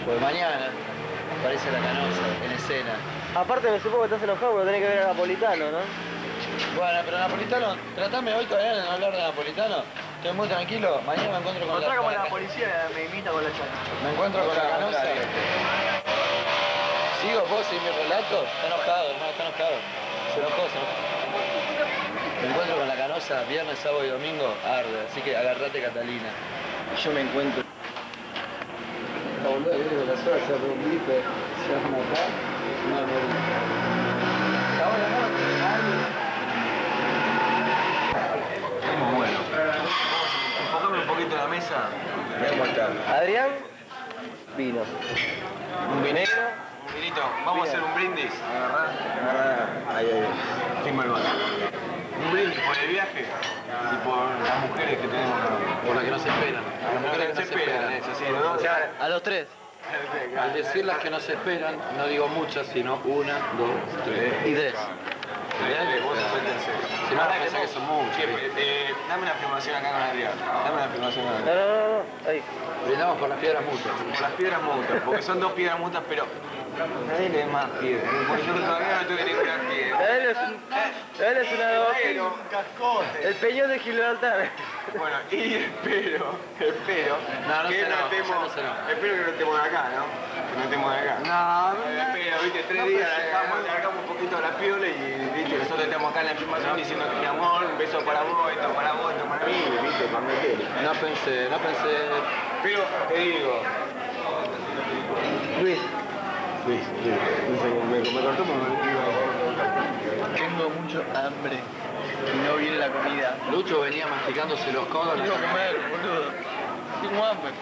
Pues mañana aparece la Canosa en escena. Aparte me supongo que estás enojado porque tenés que ver a Napolitano, ¿no? Bueno, pero Napolitano, tratame hoy todavía de no hablar de Napolitano. Estoy muy tranquilo. Mañana me encuentro con Otra como la policía me imita con la chata. Me encuentro con la Canosa. ¿Sigo vos y mi relato? Está enojado, hermano, está enojado. Se enojó. Me encuentro con la Canosa viernes, sábado y domingo, arde. Así que agarrate, Catalina. Yo me encuentro. La boluda viene de la zona, se hace un bife, se va a matar, no va a morir. Ahora Muy bueno. Enfocame un poquito la mesa. Voy a aguantar. Adrián, vino. Un vinegro. Un vinito. Vamos a hacer un brindis. Agarrá. Ahí. Firma el vaso. Un brindis por el viaje y por las mujeres que tenemos acá. por la que nos esperan. A las mujeres que no se esperan, eso sí, ¿no? O sea, a los tres. Al decir las que nos esperan, no digo muchas, sino una, dos, tres. Y tres. Vos enfréntense. Si no, pensás que son muchos. Dame una filmación acá con Adrián. Dame una filmación con Adrián. No. Ahí. Brindamos por las piedras mutuas. Por las piedras mutas, porque son dos piedras mutas, pero nadie le dé más piedras. Porque yo todavía no tuve ninguna piedra. Él es una Pero, un cascote. El peñón de Gibraltar. Bueno, y espero No se enoja, espero que no estemos acá, ¿no? Que no estemos acá. Espero, viste, 3 días largamos un poquito la piola y viste, nosotros estamos acá en la filmación diciendo que mi amor, un beso para vos, esto para mí, viste, para meter. No pensé. Pero te digo, Luis. me cortó Tengo mucho hambre y no viene la comida. Lucho venía masticándose los codos. Quiero comer, boludo. Tengo hambre.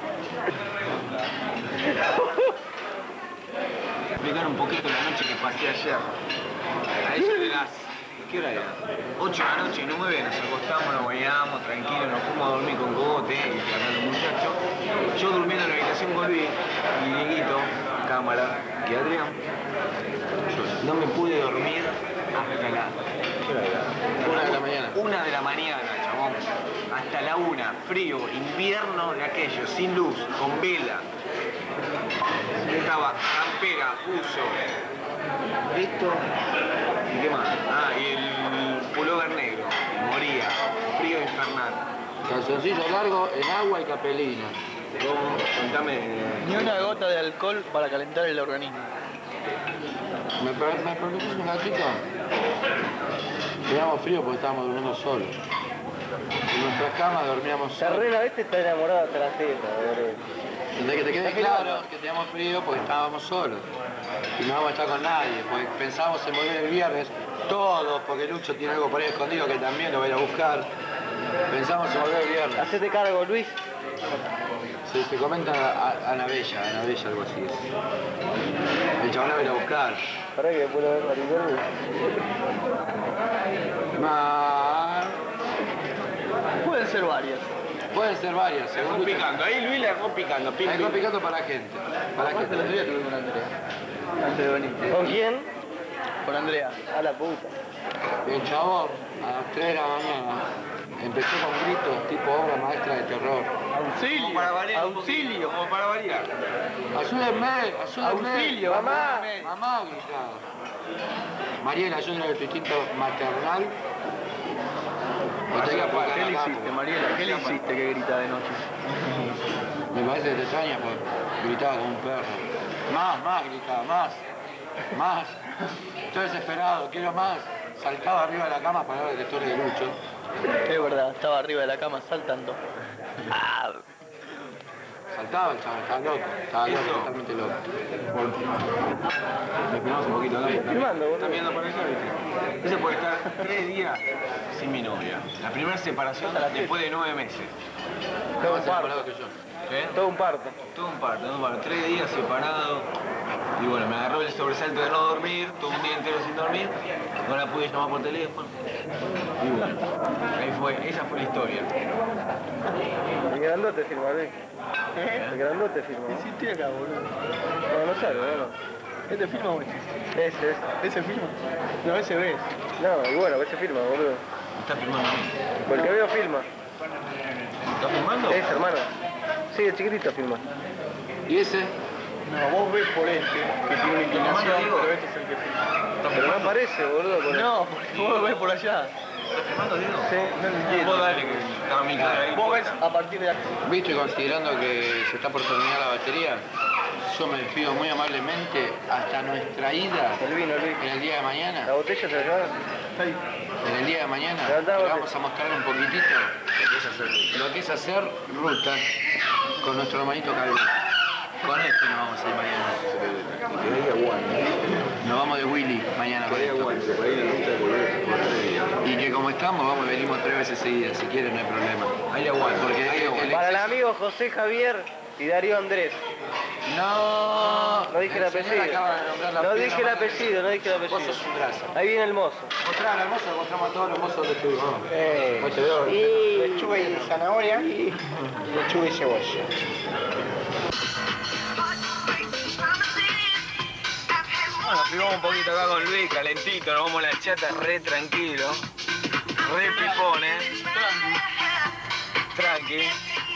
explicar un poquito la noche que pasé ayer. A eso de las... ¿Qué hora era? 8 de la noche, 9, nos acostamos, nos bañamos, tranquilos, nos fuimos a dormir con Cogote y Fernando muchacho. Yo durmiendo en la habitación con Luis y Dieguito, cámara, y Adrián. Yo no me pude dormir hasta la... ¿Qué hora era? 1 de la mañana. 1 de la mañana, chabón. Hasta la 1, frío, invierno de aquello, sin luz, con vela. Estaba campera, uso, esto, ¿y qué más? Ah, y el pullover negro, moría, frío infernal. Calzoncillo largo en agua y capelina. ¿Cómo? Contame. Ni una gota de alcohol para calentar el organismo. ¿Me permitís un gatito? Teníamos frío porque estábamos durmiendo solos. En nuestras camas dormíamos solos. Terreno este está enamorado hasta la teta, boludo. De que te quede claro que teníamos frío porque estábamos solos. Y no vamos a estar con nadie, porque pensábamos en volver el viernes, todos, porque Lucho tiene algo por ahí escondido que también lo va a ir a buscar. Pensamos en volver el viernes. Hacete cargo, Luis. Se comenta a Anabella, algo así. El chabón la va a ir a buscar. ¿Para que puedo ver Maribel? Pueden ser varias. Pueden ser varias, Le dejó picando, ahí Luis le dejó picando. Le dejó picando para la gente. Para la gente. El otro día tuve con Andrea. Antes de venir. ¿Con quién? Con Andrea. A la puta. El chabón, a las 3 de la mañana, empezó con gritos tipo obra maestra de terror. Auxilio. Como para variar. Auxilio. Como para variar. ¡Ayúdenme! ¡Ayúdenme! Auxilio, mamá. ¡Mamá! Gritaba. Mariela, yo era de tu instinto maternal. ¿Qué le hiciste, Mariela? ¿Qué le hiciste que grita de noche? Me parece que te extraña porque gritaba como un perro. Más, gritaba, más. Estoy desesperado, quiero más. Saltaba arriba de la cama para ver detectores de Lucho. Es verdad, estaba arriba de la cama saltando. Saltaba el chaval, estaba loco, totalmente loco. Le esperamos un poquito acá. Filmando, boludo. ¿Están viendo por allá, viste? Ese puede estar 3 días sin mi novia. La primera separación después de 9 meses. Todo un Más enamorado parto. que yo. ¿Eh? Todo un parto. Todo un parto. 3 días separado. Y bueno, me agarró el sobresalto de no dormir, todo un día entero sin dormir. No la pude llamar por teléfono. Y bueno, esa fue la historia. El grandote firma, Luis. El grandote firma. Insistí acá, boludo. No sale, ¿no? ¿Este firma o ese? ¿Ese firma? No, ese ves. No, y bueno, ese firma, boludo. ¿Me estás filmando a mí? Porque veo filma. ¿Estás filmando? Ese, hermano. Sí, el chiquitito filma. ¿Y ese? No, vos ves por este, que tiene una inclinación, pero este es el que filma. Pero no aparece, boludo. No, porque vos lo ves por allá. ¿Estás filmando, Diego? Sí, no lo entiendo. Vos dale, que está mi cara ahí. Vos ves a partir de aquí. Visto y considerando que se está por terminar la batería, yo me despido muy amablemente hasta nuestra ida El vino. en el día de mañana. ¿La botella se la llevaron? Está ahí. En el día de mañana Levantá, le bote. vamos a mostrar un poquitito lo que es hacer ruta con nuestro hermanito Calvo. Con este nos vamos a ir mañana. Que ahí aguante. Nos vamos de Willy mañana. Que ahí con esto. aguante, para ir a la ruta de volver por 3 días. Y que como estamos, vamos y venimos 3 veces seguidas. Si quieren, no hay problema. Ahí aguante. Porque Ahí aguante. Para el amigo José Javier y Darío Andrés. No, No dije el apellido. Acaba de nombrar la No piedra dije el más apellido, no dije el grande. apellido. Vos sos un grasa. Ahí viene el mozo. Mostrá al hermoso, mostramos a todos los mozos de tu Ahí te veo. Y lechuga y zanahoria y lechuga y cebolla. Bueno, filmamos un poquito acá con Luis, calentito, nos vamos a la chata re tranquilo. Re pipón, Tranqui.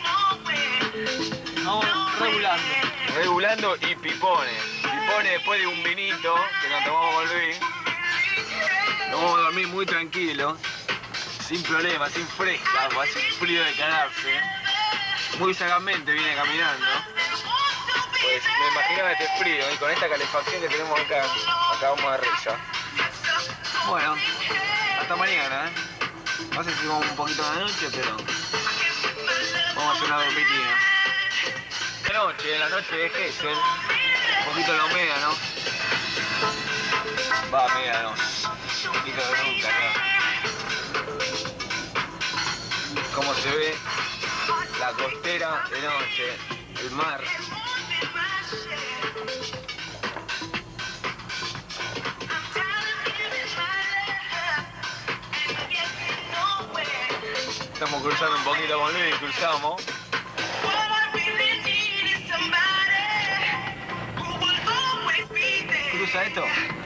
Vamos regulando. Regulando y pipones. Pipones después de un vinito que nos tomamos con Luis. Nos vamos a dormir muy tranquilos. Sin problema, sin fresca, sin frío de cagarse. Muy sagazmente viene caminando. Pues me imaginaba este frío y con esta calefacción que tenemos acá vamos a risa. Bueno, hasta mañana, No sé si vamos un poquito de la noche, pero vamos a hacer una dormitina. La noche de Gesell, un poquito de la humedad, ¿no? Va, mira, no. Un poquito de nunca, ¿no? Cómo se ve la costera de noche, el mar. Estamos cruzando un poquito con Luis, cruzamos. ¿Cruza esto?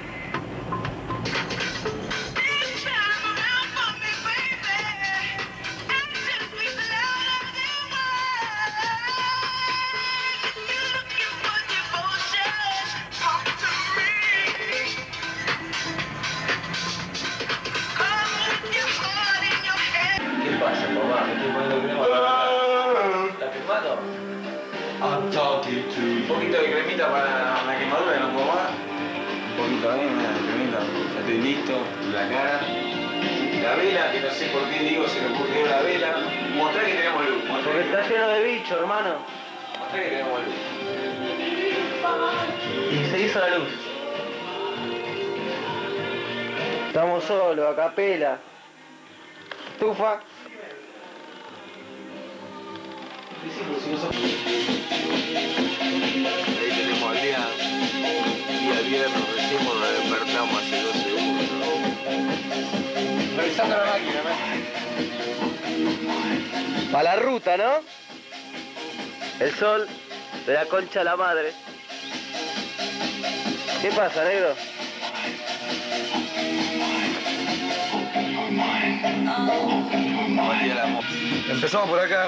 ¿Qué pasa, mamá? Me estoy poniendo crema para... ¿Estás filmando? Un poquito de cremita para la quemadura, ¿no puedo más? Un poquito ahí, mira, de cremita. Ya estoy listo. La cara. La vela, que no sé por qué digo, se me ocurrió la vela. Mostrá que tenemos luz. Porque está lleno de bicho, hermano. Mostrá que tenemos luz. Y se hizo la luz. Estamos solos, a capela. Estufa. Ahí tenemos al día viernes, recién nos despertamos hace 2 segundos. Revisando la máquina, Para la ruta, ¿no? El sol de la concha de la madre. ¿Qué pasa, negro? Empezamos por acá.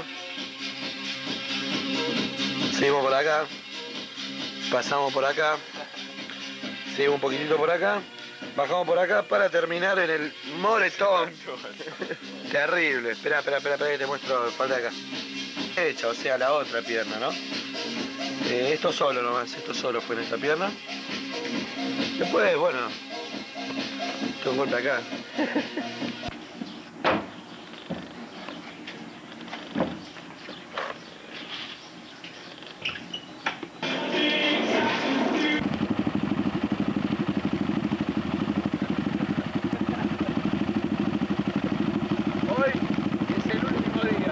Seguimos por acá. Pasamos por acá. Seguimos un poquitito por acá. Bajamos por acá para terminar en el moretón. Terrible. Espera que te muestro, falta acá. Derecha, o sea, la otra pierna, ¿no? Esto solo nomás, esto solo fue en esta pierna. Después, bueno, tengo un golpe acá. Hoy es el último día.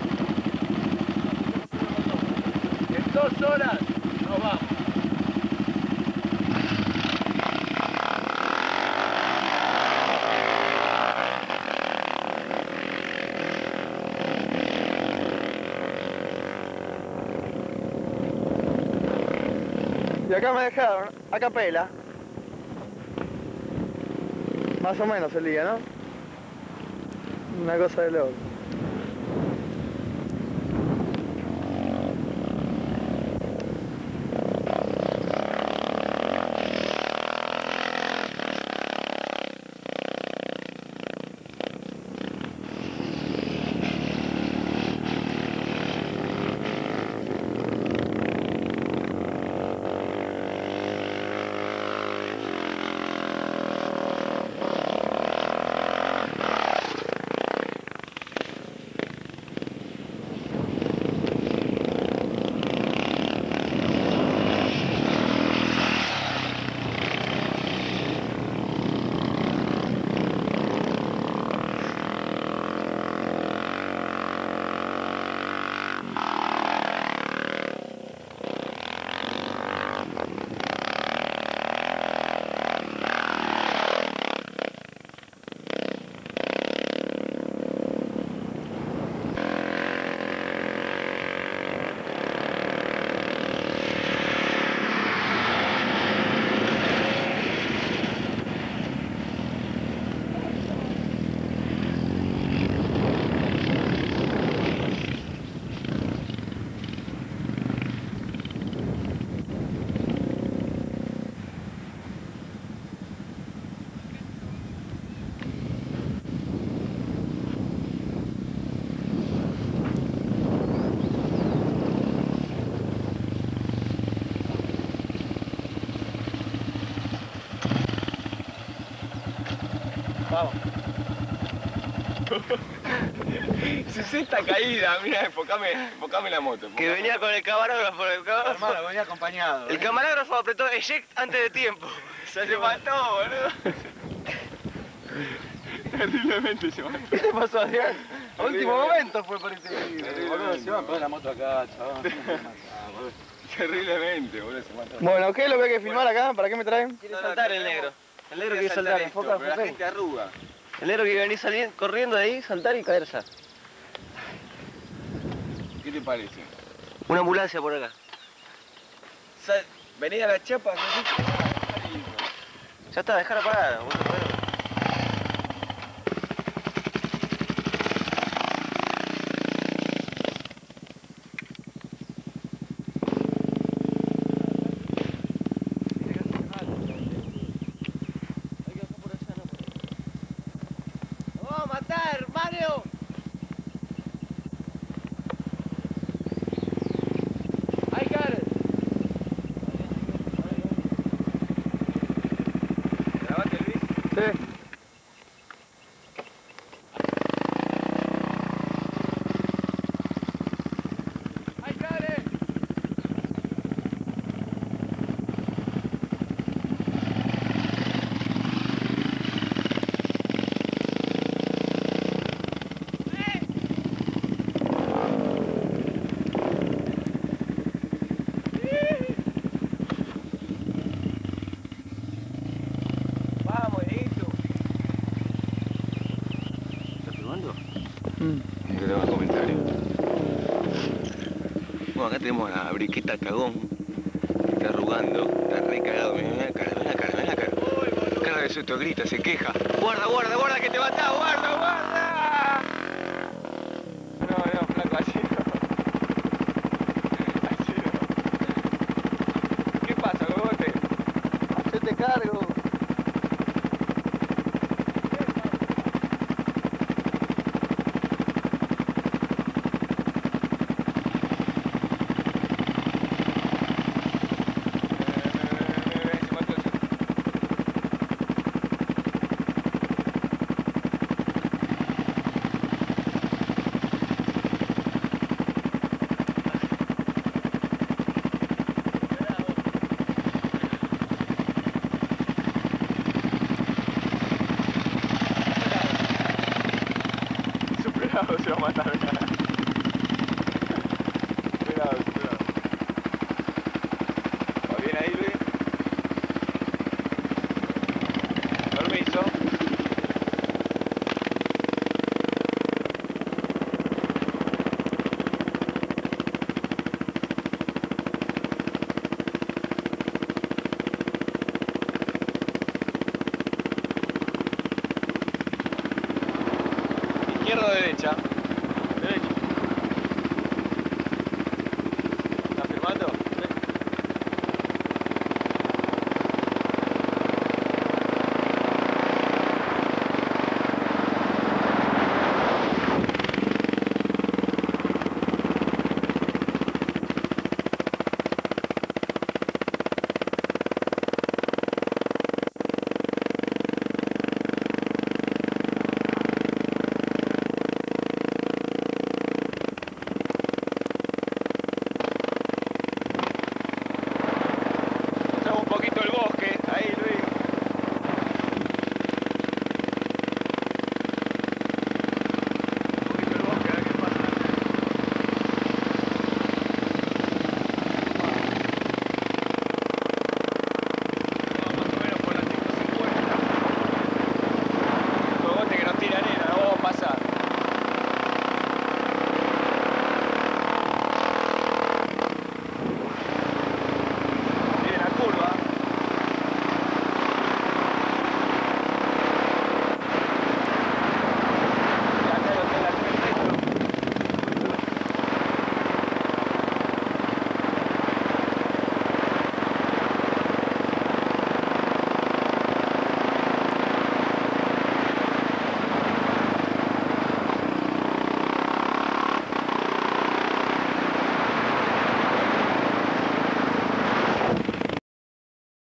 En 2 horas nos vamos. Y acá me dejaron a capela. Más o menos el día, ¿no? Una cosa de loco. Vamos. Si es esta caída, mira, enfocame la moto. Que venía con el camarógrafo. Hermano, venía acompañado. El camarógrafo apretó eject antes de tiempo. Se mató, boludo. Terriblemente se mató. ¿Qué te pasó, Adrián? A último momento fue por ese Boludo, se va a poner la moto acá, chaval. Terriblemente, boludo, se mató. Bueno, ¿qué es lo que hay que filmar acá? ¿Para qué me traen? Quiere saltar el negro. El negro quiere saltar. esto, Enfoca, pero la enfoca. gente arruga. El negro quiere venir saliendo, corriendo de ahí, saltar y caer ya. ¿Qué te parece? Una ambulancia por acá. Vení a la chapa, Ya está, dejar parada. Vos te podés- ¿Grabaste el bis? Sí. Vamos, Edito. ¿Estás filmando? Que tengo un comentario. Bueno, acá tenemos a la briqueta cagón. Que está arrugando. Está re cagado. Mira la cara, mira la cara, mira la cara. Cada vez esto grita, se queja. Guarda, guarda, guarda que te matás, guarda, guarda. No, flaco, así no. Así no. ¿Qué pasa, Gogote? Hacete cargo. Se mató ese. Superado se va a matar, mirá. Superado. ¿Va bien ahí, Luis? Permiso. Izquierda o derecha.